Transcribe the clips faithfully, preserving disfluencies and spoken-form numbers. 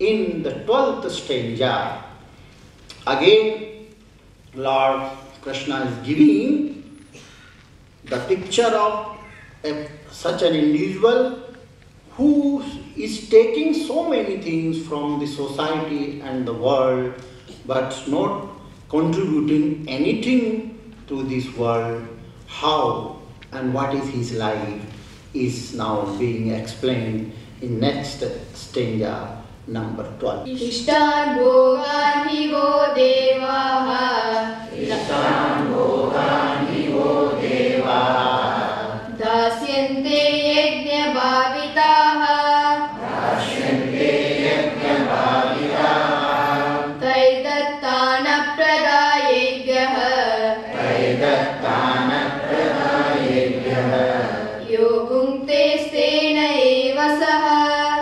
in the twelfth stanza, again Lord Krishna is giving the picture of a, such an individual who is taking so many things from the society and the world, but not contributing anything to this world. How and what is his life is now being explained in next stanza number twelve. Ishtan bhogan hi vo devaha, Ishtan bhogan hi vo devaha, dasyante yajna bhavitaha, dasyante yajna bhavitaha, taidattana pradayebhyah, taidattana pradayebhyah, yogumte stena eva saha,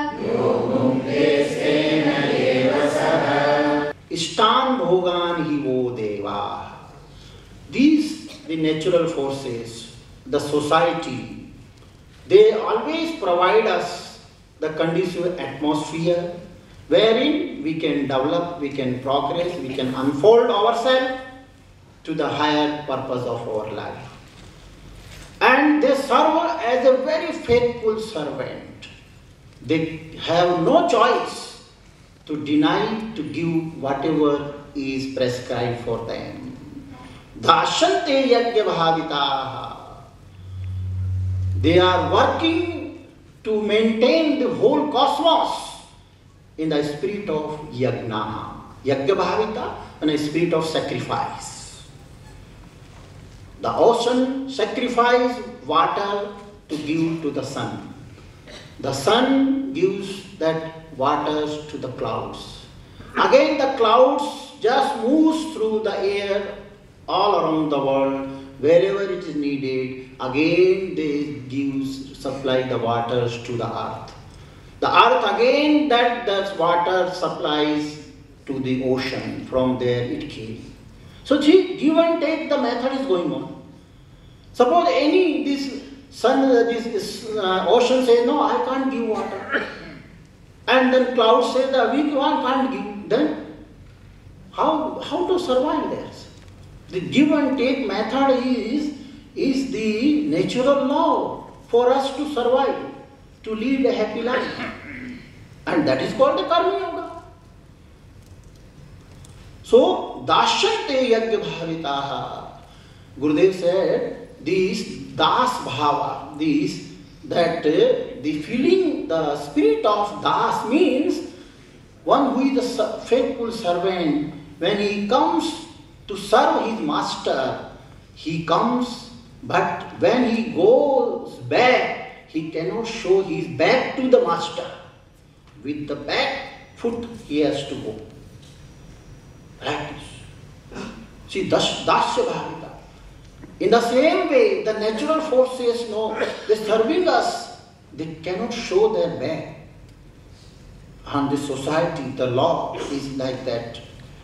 Ishtan bhogan hi vo deva. These, the natural forces, the society, they always provide us the conducive atmosphere wherein we can develop, we can progress, we can unfold ourselves to the higher purpose of our life. And they serve as a very faithful servant. They have no choice to deny, to give whatever is prescribed for them. Dashante yajna bhavitaha. They are working to maintain the whole cosmos in the spirit of yajna. Yajna bhavita, and a spirit of sacrifice. The ocean sacrifices water to give to the sun. The sun gives that waters to the clouds. Again the clouds just moves through the air all around the world. Wherever it is needed, again they gives, supply the waters to the earth. The earth again that that water supplies to the ocean. From there it came. So see, give and take the method is going on. Suppose any this sun, this uh, ocean says, no, I can't give water. And then clouds say that we can't give. Then how, how to survive there? The give and take method is, is the natural law for us to survive, to lead a happy life. And that is called the Karma Yoga. So, Dashante Yajna Bhavitaha. Gurudev said, this Das Bhava, this, that uh, the feeling, the spirit of Das means one who is a faithful servant. When he comes to serve his master, he comes, but when he goes back, he cannot show his back to the master. With the back foot he has to go. Practice. See, Das, Dasya Bhavita. In the same way, the natural forces know they are serving us, they cannot show their back. And the society, the law is like that.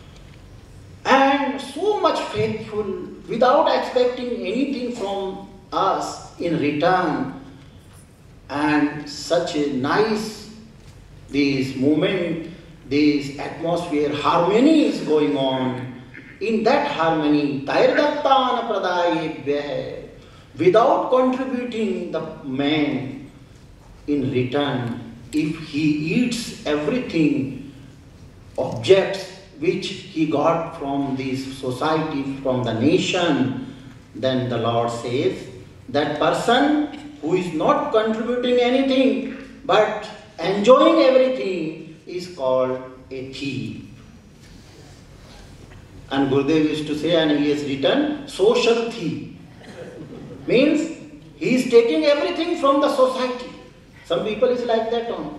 And so much faithful, without expecting anything from us in return. And such a nice, this moment, this atmosphere, harmony is going on. In that harmony, Tairdattana Pradayebhyah, without contributing the man in return, if he eats everything, objects which he got from this society, from the nation, then the Lord says, that person who is not contributing anything but enjoying everything is called a thief. And Gurudev used to say, and he has written, social thief. Means he is taking everything from the society. Some people is like that only.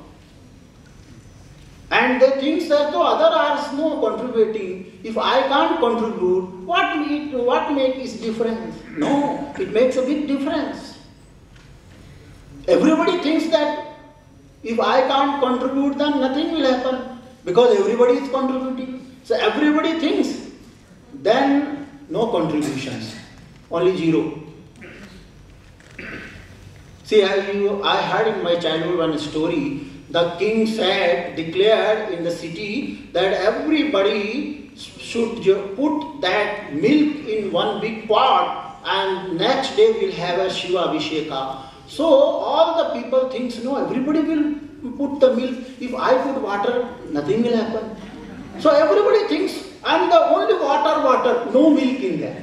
And they think that though other are no contributing, if I can't contribute, what make, what make is difference? No, it makes a big difference. Everybody thinks that if I can't contribute, then nothing will happen, because everybody is contributing. So everybody thinks, then no contributions, only zero. See, I, I heard in my childhood one story the king said, declared in the city that everybody should ju- put that milk in one big pot and next day we'll have a Shiva Abhisheka. So all the people think, no, everybody will put the milk. If I put water, nothing will happen. So everybody thinks, I'm the only water, water, no milk in there.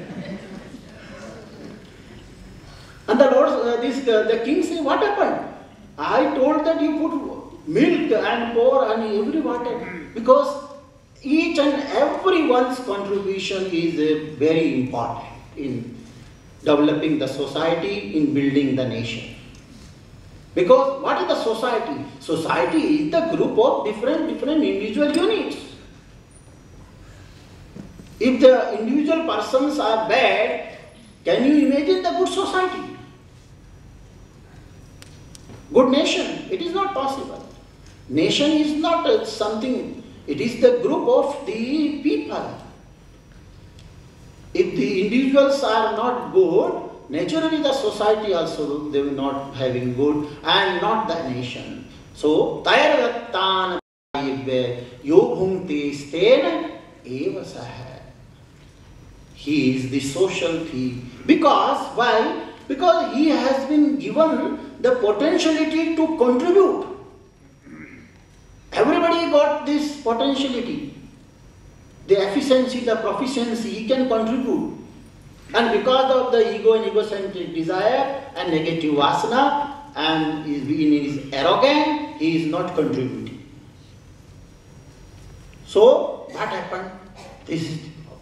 And the Lord, uh, this, uh, the king said, what happened? I told that you put milk and pour and every water. Because each and everyone's contribution is uh, very important in developing the society, in building the nation. Because what is the society? Society is the group of different, different individual units. If the individual persons are bad, can you imagine the good society? Good nation? It is not possible. Nation is not uh, something, it is the group of the people. If the individuals are not good, naturally the society also they will not having good and not the nation. So, Tayarvattan Yobhungti Stena Eva Saha. He is the social thief. Because, why? Because he has been given the potentiality to contribute. Everybody got this potentiality. The efficiency, the proficiency, he can contribute. And because of the ego and egocentric desire and negative vasana and is being is arrogant, he is not contributing. So, what happened? This is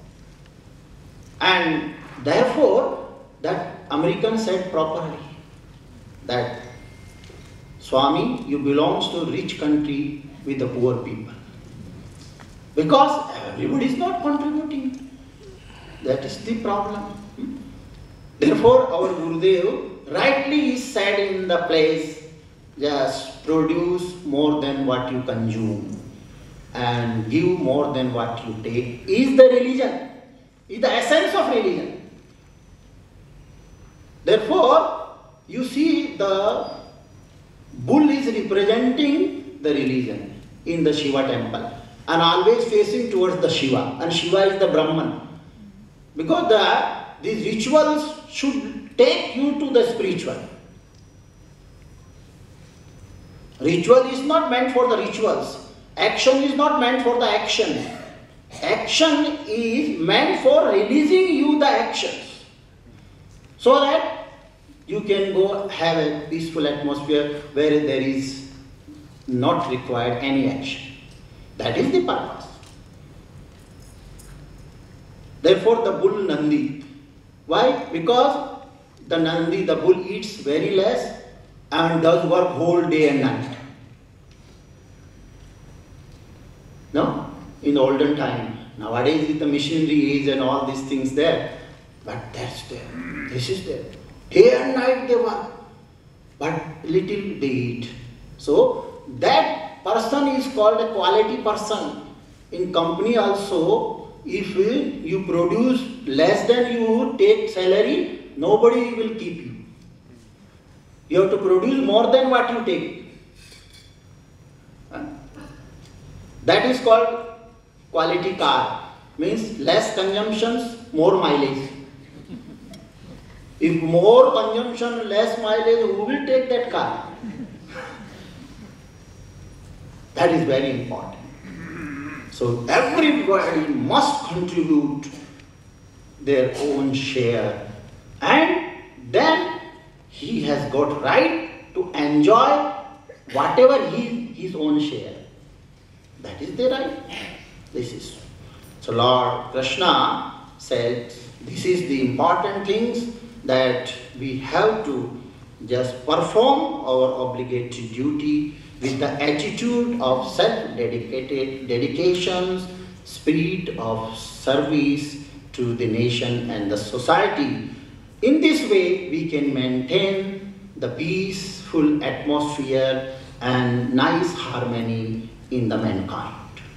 and therefore, that American said properly that Swami, you belongs to a rich country with the poor people. Because everybody is not contributing. That is the problem. Therefore, our Gurudev rightly said in the place, just produce more than what you consume and give more than what you take is the religion. Is the essence of religion. Therefore, you see the bull is representing the religion in the Shiva temple and always facing towards the Shiva, and Shiva is the Brahman. Because the, these rituals should take you to the spiritual. Ritual is not meant for the rituals. Action is not meant for the action. Action is meant for releasing you the actions, so that you can go have a peaceful atmosphere where there is not required any action. That is the purpose. Therefore the bull Nandi. Why? Because the Nandi, the bull eats very less and does work whole day and night. No? In the olden time. Nowadays is the machinery age and all these things there. But that's there. This is there. Day and night they work. But little they eat. So that person is called a quality person. In company also, if you produce less than you take salary, nobody will keep you. You have to produce more than what you take. That is called quality car, means less consumptions, more mileage. If more consumption, less mileage, who will take that car? That is very important. So everybody must contribute their own share, and then he has got right to enjoy whatever he, his own share. That is the right. This is. So Lord Krishna said, this is the important things that we have to just perform our obligatory duty with the attitude of self-dedicated dedications, spirit of service to the nation and the society. In this way, we can maintain the peaceful atmosphere and nice harmony in the mankind.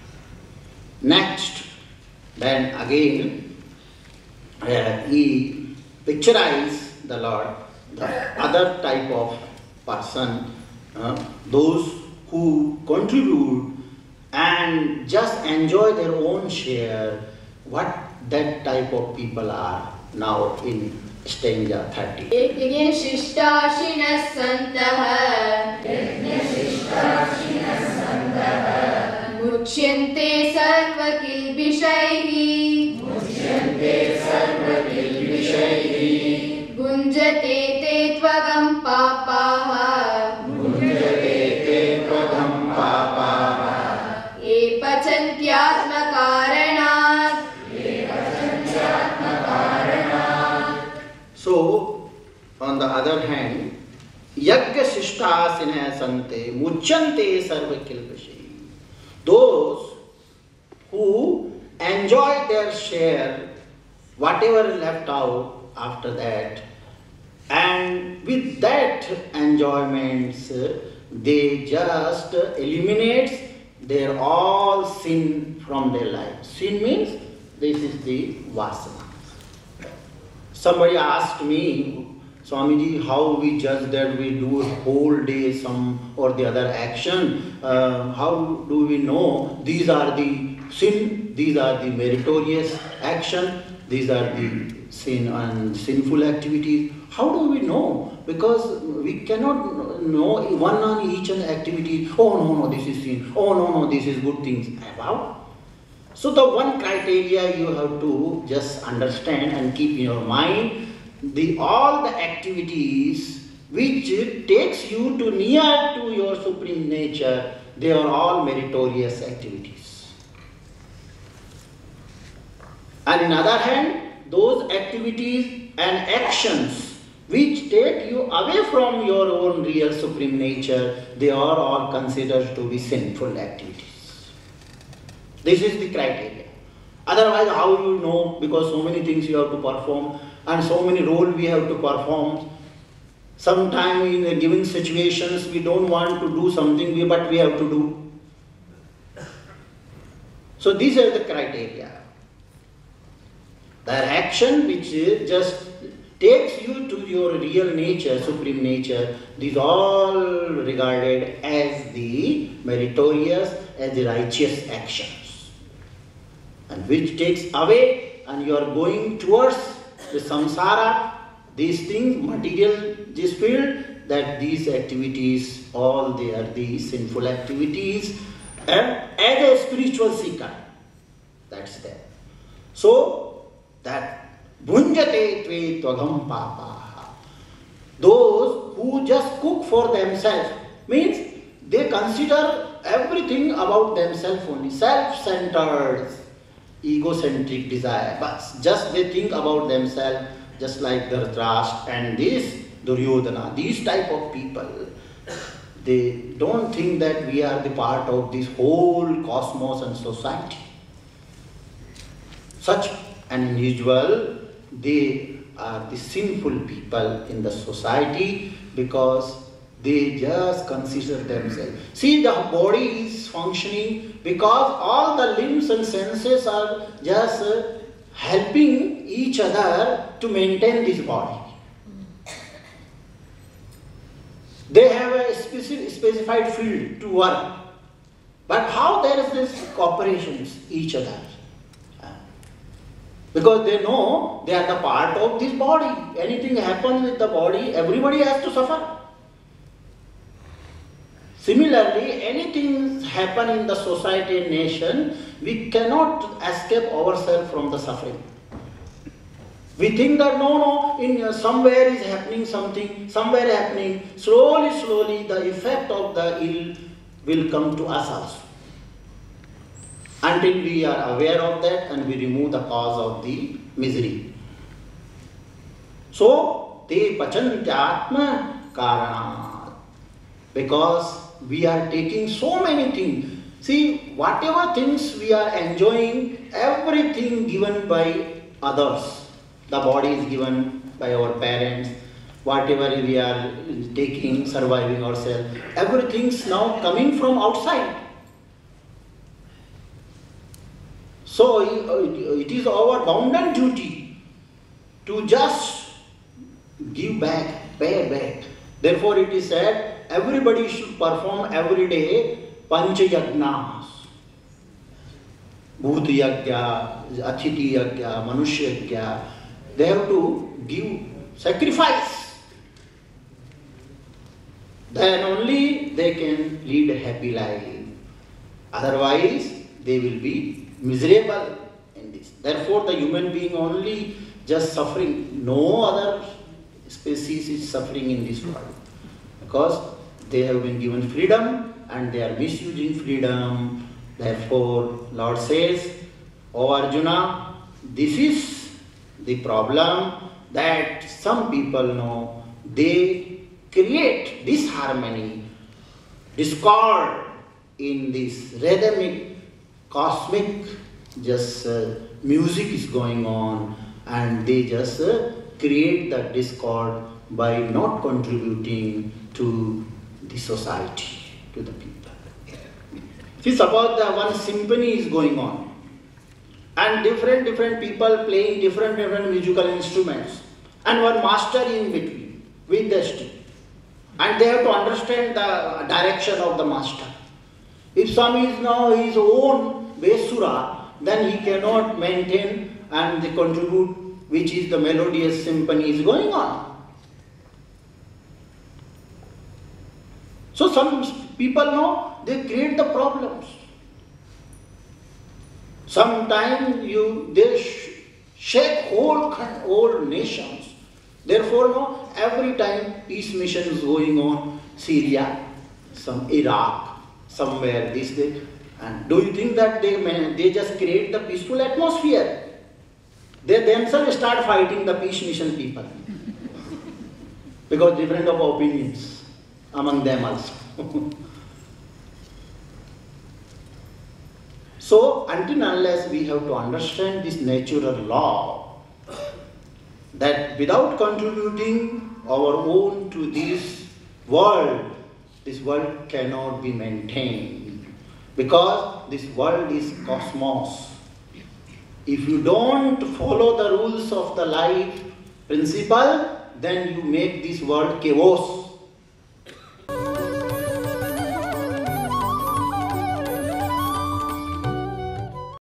Next, then again, uh, he picturized the Lord, the other type of person, uh, those who contribute and just enjoy their own share, what that type of people are now in stanza thirty. यज्ञशिष्टाशिनः सन्तः मुच्यन्ते सर्वकिल्बिषैः भुञ्जते ते त्वगं पापाः ये पचन्त्यात्मकारणात्. So, on the other hand, yagya shishtasine sante muchyante sarva kilvishi. Those who enjoy their share, whatever is left out after that, and with that enjoyments, they just eliminate their all sin from their life. Sin means this is the vasana. Somebody asked me, Swamiji, how we judge that we do a whole day some or the other action? Uh, how do we know these are the sin, these are the meritorious action, these are the sin and sinful activities? How do we know? Because we cannot know one on each activity. Oh no, no, this is sin. Oh no, no, this is good things. How? So the one criteria you have to just understand and keep in your mind, the all the activities which takes you to near to your supreme nature, they are all meritorious activities. And in other hand, those activities and actions which take you away from your own real supreme nature, they are all considered to be sinful activities. This is the criteria. Otherwise, how you know? Because so many things you have to perform and so many roles we have to perform. Sometimes in a given situations we don't want to do something, but we have to do. So these are the criteria. The action which just takes you to your real nature, supreme nature, these all regarded as the meritorious, as the righteous actions. And which takes away and you are going towards the samsara, these things, material, this field, that these activities, all they are the sinful activities, and as a spiritual seeker, that's there. So, that bhunjate tve tvagam papa, those who just cook for themselves, means they consider everything about themselves only, self-centered, egocentric desire, but just they think about themselves, just like Dhritarashtra and this Duryodhana, these type of people, they don't think that we are the part of this whole cosmos and society. Such an individual, they are the sinful people in the society because they just consider themselves. See, the body is functioning because all the limbs and senses are just uh, helping each other to maintain this body. They have a specific, specified field to work. But how there is this cooperation each other? Because they know they are the part of this body. Anything happens with the body, everybody has to suffer. Similarly, anything happen in the society and nation, we cannot escape ourselves from the suffering. We think that no, no, in uh, somewhere is happening something, somewhere happening. Slowly, slowly, the effect of the ill will come to us also. Until we are aware of that and we remove the cause of the misery. So, te pachantyatma karanat. Because we are taking so many things. See, whatever things we are enjoying, everything given by others. The body is given by our parents. Whatever we are taking, surviving ourselves, everything's now coming from outside. So, it is our bounden duty to just give back, pay back. Therefore, it is said, everybody should perform every day Pancha Yajnas. Bhut Yajna, Athiti Yajna, Manushya Yajna. They have to give sacrifice. Then only they can lead a happy life. Otherwise, they will be miserable in this. Therefore, the human being only just suffering. No other species is suffering in this world. Because they have been given freedom and they are misusing freedom. Therefore, Lord says, O Arjuna, this is the problem that some people know. They create disharmony, discord in this rhythmic, cosmic, just uh, music is going on, and they just uh, create the discord by not contributing to the society, to the people. See, suppose the one symphony is going on, and different different people playing different different musical instruments, and one master in between with the stick, and they have to understand the direction of the master. If some is now his own Vesura, then he cannot maintain and they contribute, which is the melodious symphony is going on. So some people know they create the problems. Sometimes you they sh shake whole whole nations. Therefore, no, every time peace mission is going on, Syria, some Iraq, somewhere this day, and do you think that they they just create the peaceful atmosphere? They themselves start fighting the peace mission people because different of opinions among them also. So until unless we have to understand this natural law, that without contributing our own to this world, this world cannot be maintained, because this world is cosmos. If you don't follow the rules of the life principle, then you make this world chaos.